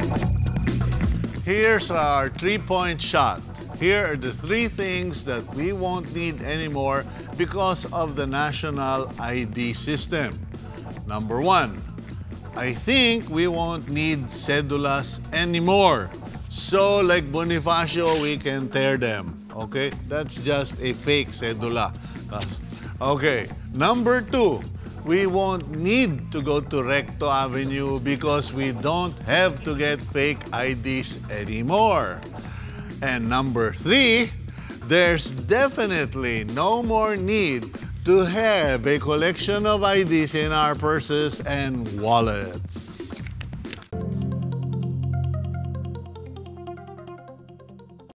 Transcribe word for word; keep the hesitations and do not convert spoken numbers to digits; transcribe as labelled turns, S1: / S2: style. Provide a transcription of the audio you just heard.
S1: Here's our three-point shot. Here are the three things that we won't need anymore because of the national I D system. Number one, I think we won't need cedulas anymore. So like Bonifacio, we can tear them. Okay, that's just a fake cedula. Okay, number two, we won't need to go to Recto Avenue because we don't have to get fake I Ds anymore. And number three, there's definitely no more need to have a collection of I Ds in our purses and wallets.